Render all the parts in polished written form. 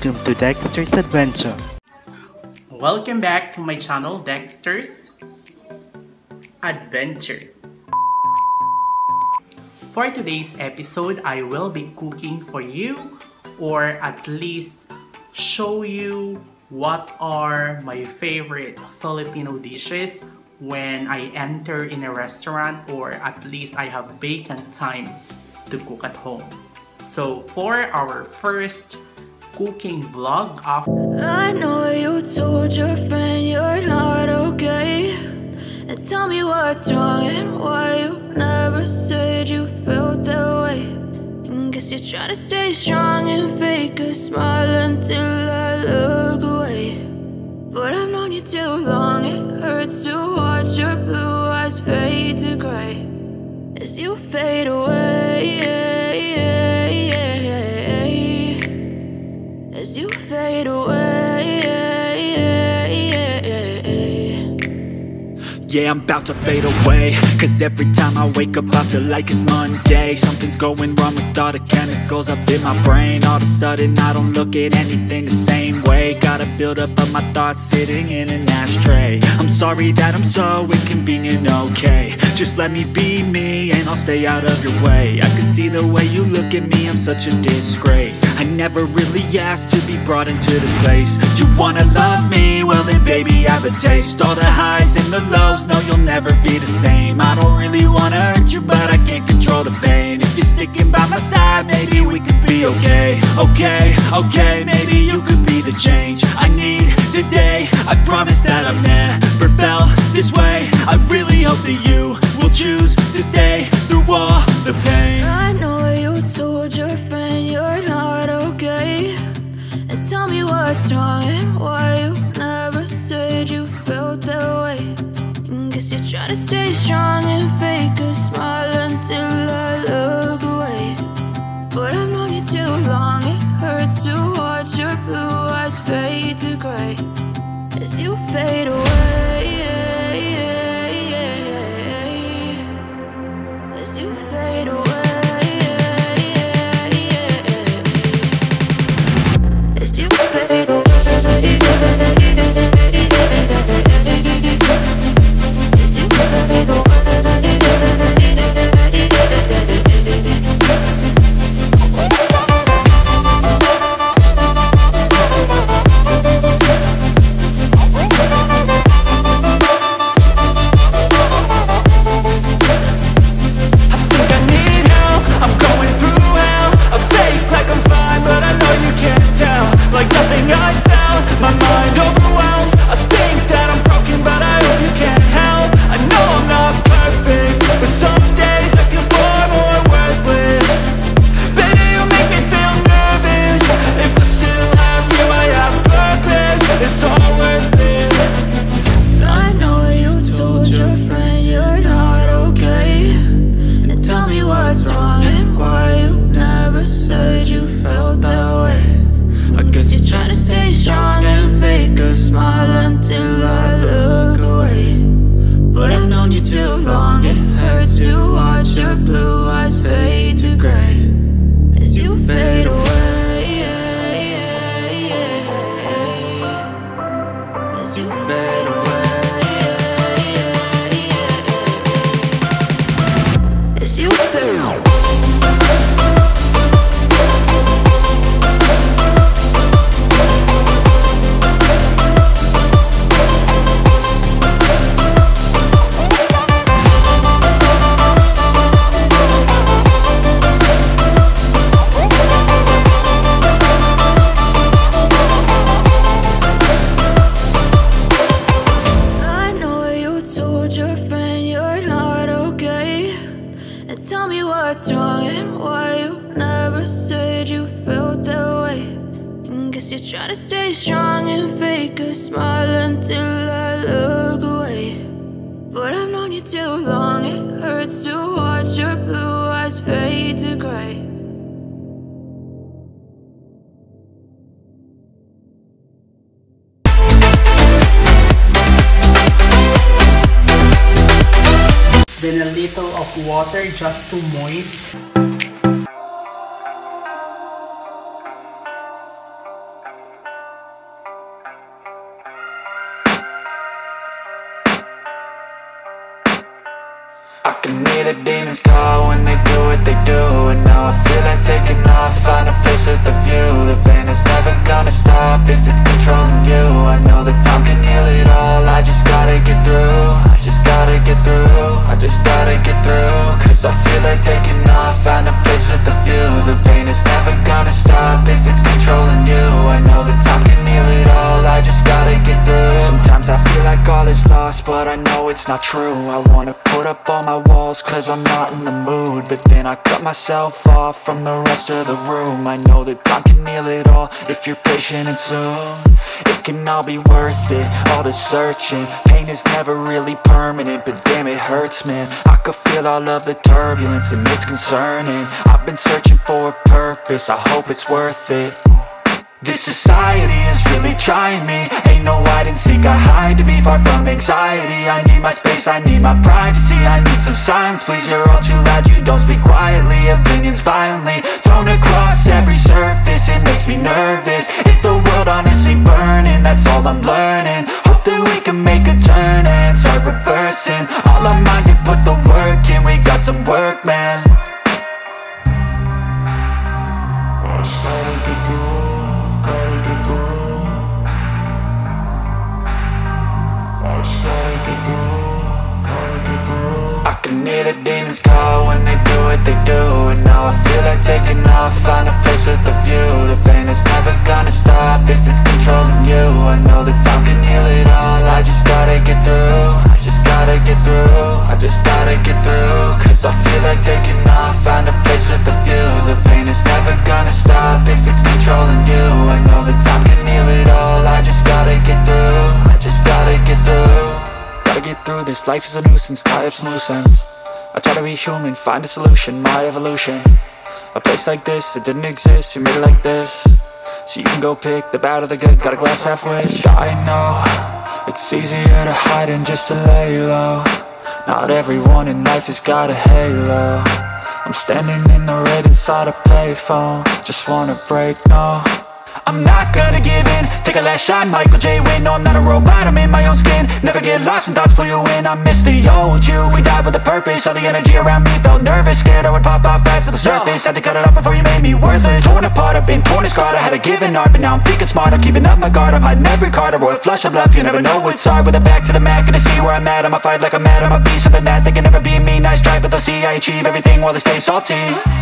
welcome to Dexter's Adventure. Welcome back to my channel, Dexter's Adventure. For today's episode, I will be cooking for you, or at least show you what are my favorite Filipino dishes when I enter in a restaurant, or at least I have vacant time to cook at home. So for our first cooking vlog I know you told your friend you're not okay, and tell me what's wrong and why you never said you felt that way. And guess you're trying to stay strong and fake a smile until I look away. But I've known you too long, it hurts to watch your blue eyes fade to gray as you fade away, as you fade away. Yeah, I'm about to fade away, cause every time I wake up I feel like it's Monday. Something's going wrong with all the chemicals up in my brain. All of a sudden I don't look at anything the same way. Got a build-up of my thoughts sitting in an ashtray. I'm sorry that I'm so inconvenient, okay. Just let me be me and I'll stay out of your way. I can see the way you look at me, I'm such a disgrace. I never really asked to be brought into this place. You wanna love me? Well then baby, have a taste. All the highs and the lows, no, you'll never be the same. I don't really wanna hurt you, but I can't control the pain. If you're sticking by my side, maybe we could be okay. Okay, maybe you could be the change I need today. I promise that I've never felt this way. I really hope that you will choose to stay through all the pain. I know you told your friend you're not okay, and tell me what's wrong and why you never said you felt that way. Guess you're trying to stay strong and fake a smile until I look away. But I've known you too long, it hurts to watch your blue eyes fade to gray as you fade away, as you fade away, as you fade away. Try to stay strong and fake a smile until I look away. But I've known you too long, it hurts to watch your blue eyes fade to gray. Then a little of water just to moist. I can hear the demons call when they do what they do. And now I feel like taking off, find a place with a view. The pain is never gonna stop if it's controlling you. I know that time can heal it all, I just gotta get through. I just gotta get through, I just gotta get through. Cause I feel like taking off, find a place with a view. The pain is never gonna stop if it's controlling you. I know that time can heal it all, I just gotta get through. Sometimes I feel like all is lost, but I know it's not true. I wanna put up all my walls cause I'm not in the mood, but then I cut myself off from the rest of the room. I know that time can heal it all if you're patient and soon it can all be worth it, all the searching. Pain is never really permanent, but damn it hurts, man. I could feel all of the turbulence and it's concerning. I've been searching for a purpose, I hope it's worth it. This society is really trying me. Ain't no hide and seek, I hide to be far from anxiety. I need my space, I need my privacy. I need some silence, please, you're all too loud. You don't speak quietly, opinions violently thrown across every surface. It makes me nervous, is the world honestly burning? That's all I'm learning. Hope that we can make a turn and start reversing all our minds and put the work in. We got some work, man. I can hear the demons call when they do what they do. And now I feel like taking off, find a place with a view. The pain is never gonna stop if it's controlling you. I know that time can heal it all, I just gotta get through. I just gotta get through, I just gotta get through. Cause I feel like taking off, find a place with a view. The pain is never gonna stop if it's controlling you. I know that time can heal it all, I just gotta get through. I just gotta get through. Gotta get through this, life is a nuisance, tie up some loose ends. I try to be human, find a solution, my evolution. A place like this, it didn't exist, we made it like this. So you can go pick the bad or the good, got a glass half wish. I know, it's easier to hide than just to lay low. Not everyone in life has got a halo. I'm standing in the red inside a payphone, just wanna break, no. I'm not gonna give in, take a last shot, Michael J. Win. No, I'm not a robot, I'm in my own skin. Never get lost when thoughts pull you in. I miss the old you, we died with a purpose. All the energy around me felt nervous, scared I would pop out fast to the surface. Had to cut it off before you made me worthless. Torn apart, I've been torn and scarred. I had a given art, but now I'm thinking smart. I'm keeping up my guard, I'm hiding every card. A royal flush of bluff, you never know what's hard. With a back to the mat, gonna see where I'm at. I'ma fight like I'm mad, I'ma be something that they can never be me. Nice try, but they'll see I achieve everything while they stay salty.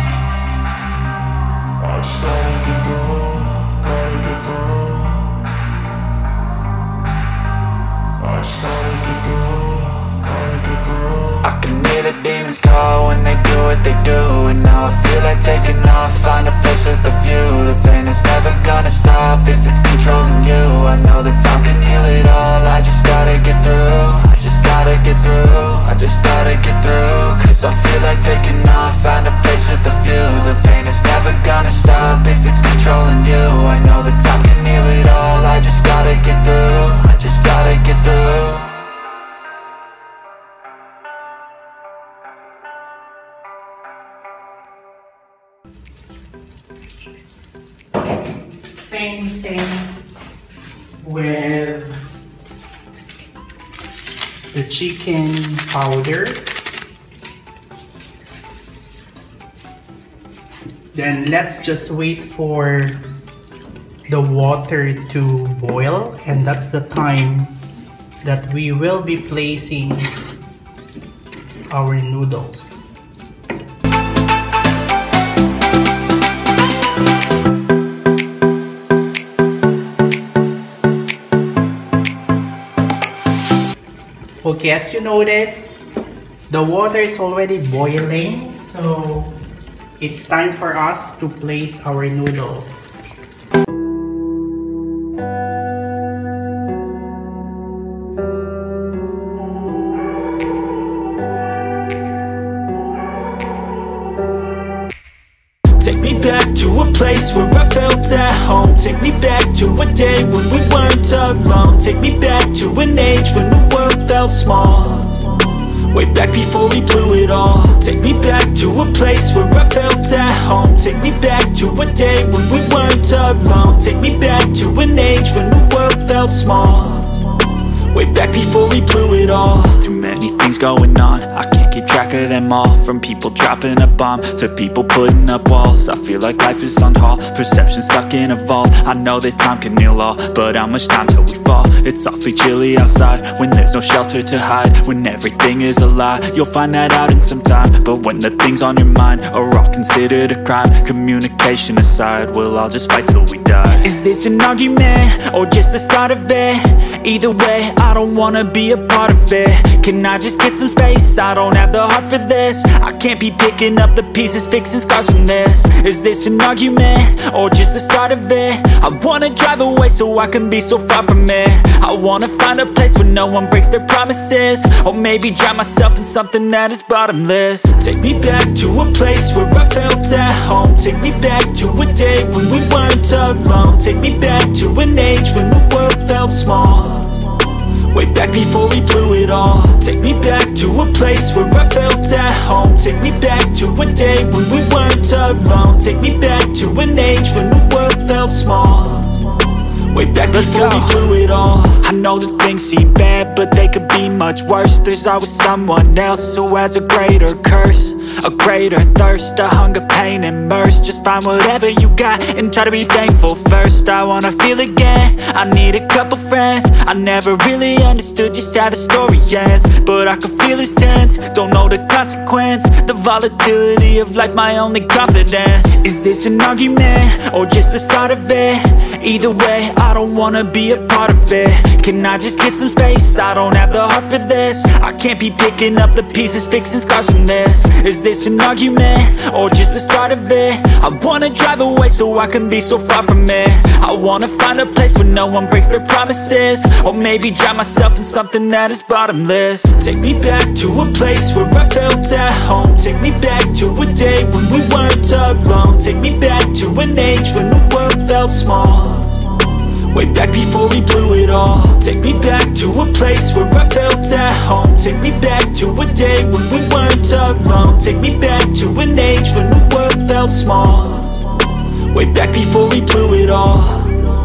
I can hear the demons call when they do what they do. And now I feel like taking off, find a place with a view. The pain is never gonna stop if it's controlling you. I know that time can heal it all, I just gotta get through. I just gotta get through, I just gotta get through. Cause I feel like taking off, find a place with a view. The pain is never gonna stop if it's controlling you. I know that time can heal it all, I just gotta get through. I just gotta get through. Same thing with the chicken powder. Then let's just wait for the water to boil, and that's the time that we will be placing our noodles. Okay, as you notice, the water is already boiling, so it's time for us to place our noodles. Take me back to a place where I felt at home. Take me back to a day when we weren't alone. Take me back to an age when the world felt small. Way back before we blew it all. Take me back to a place where I felt at home. Take me back to a day when we weren't alone. Take me back to an age when the world felt small. Way back before we blew it all. Too many things going on, I can't keep track of them all. From people dropping a bomb to people putting up walls. I feel like life is on hold, perception stuck in a vault. I know that time can heal all, but how much time till we fall? It's awfully chilly outside when there's no shelter to hide. When everything is a lie, you'll find that out in some time. But when the things on your mind are all considered a crime, communication aside, we'll all just fight till we die. Is this an argument or just the start of it? Either way, I don't wanna be a part of it. Can I just get some space? I don't have the heart for this. I can't be picking up the pieces, fixing scars from this. Is this an argument or just the start of it? I wanna drive away so I can be so far from it. I wanna find a place where no one breaks their promises, or maybe drown myself in something that is bottomless. Take me back to a place where I felt at home. Take me back to a day when we weren't alone. Take me back to an age when the world felt small, way back before we blew it all. Take me back to a place where I felt at home. Take me back to a day when we weren't alone. Take me back to an age when the world felt small, way back before we blew it all. I know that things seem bad, but they could be much worse. There's always someone else who has a greater curse, a greater thirst, a hunger, pain, and mercy. Just find whatever you got and try to be thankful first. I wanna feel again, I need a couple friends. I never really understood just how the story ends, but I can feel it's tense, don't know the consequence. The volatility of life, my only confidence. Is this an argument or just the start of it? Either way, I don't wanna be a part of it. Can I just get some space? I don't have the heart for this. I can't be picking up the pieces, fixing scars from this. Is this an argument or just the start of it? I wanna drive away so I can be so far from it. I wanna find a place where no one breaks their promises, or maybe drown myself in something that is bottomless. Take me back to a place where I felt at home. Take me back to a day when we weren't alone. Take me back to an age when the world felt small, way back before we blew it all. Take me back to a place where I felt at home. Take me back to a day when we weren't alone. Take me back to an age when the world felt small, way back before we blew it all.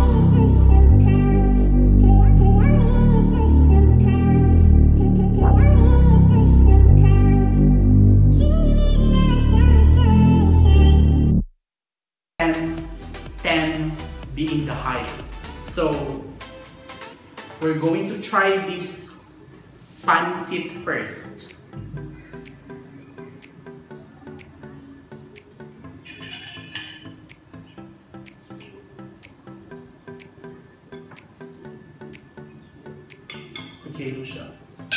Being the highest. So we're going to try this pancit first. Okay, Lucia.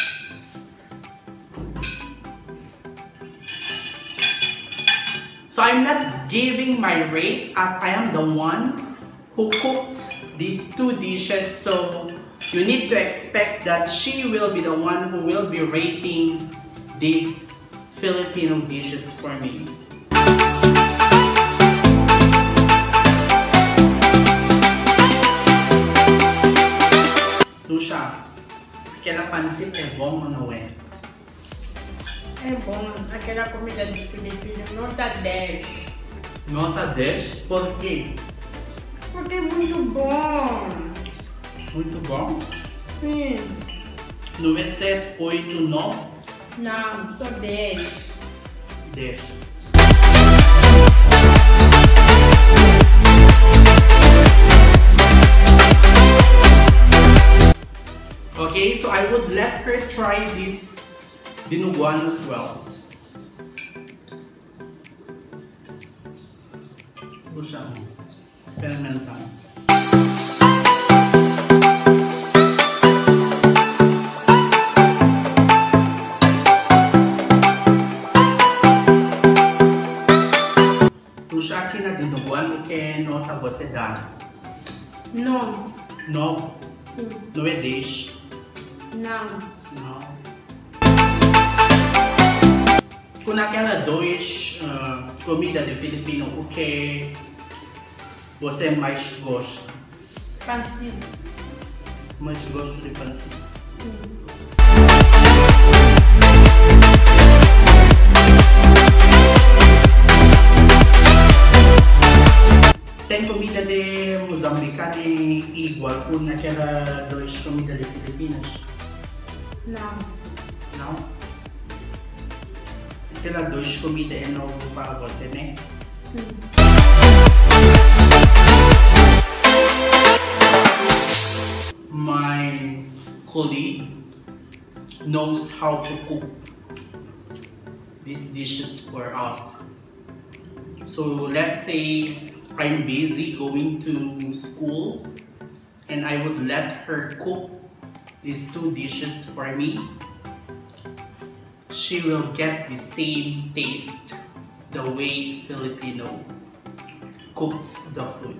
So I'm not giving my rate as I am the one who cooked these two dishes, so you need to expect that she will be the one who will be rating these Filipino dishes for me. Lucia, aquela pancit é bom ou não é? É bom, aquela comida de Filipino, nota 10. Nota 10? Por quê? Porque é muito bom. Muito bom? Sim. Não é 7, 8, 9? Não, só 10. 10. Okay, so I would let her try this dinuguan as well. Lucia, experimental. Lucia, aqui na dinuguan, o que nota você dá? Não. 9? Sim. Não é 10? Não. Não. Kung naquela dois comida de Filipino, o que você mais gosta? Pancit. Mais gosto de pancit? Tem comida de Moçambicana igual com naquela dois comida de Filipinas? Não. Não? pela dois comida é novo para você, né? My colleague knows how to cook these dishes for us. So let's say I'm busy going to school and I would let her cook these two dishes for me. She will get the same taste the way Filipino cooks the food.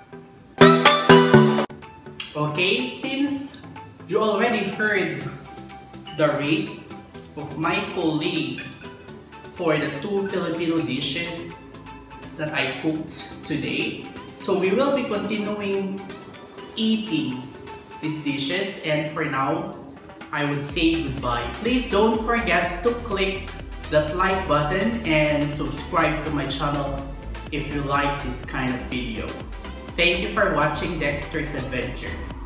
Okay, since you already heard the rate of my colleague for the two Filipino dishes that I cooked today, so we will be continuing eating these dishes, and for now I would say goodbye. Please don't forget to click that like button and subscribe to my channel if you like this kind of video. Thank you for watching Dexter's Adventure.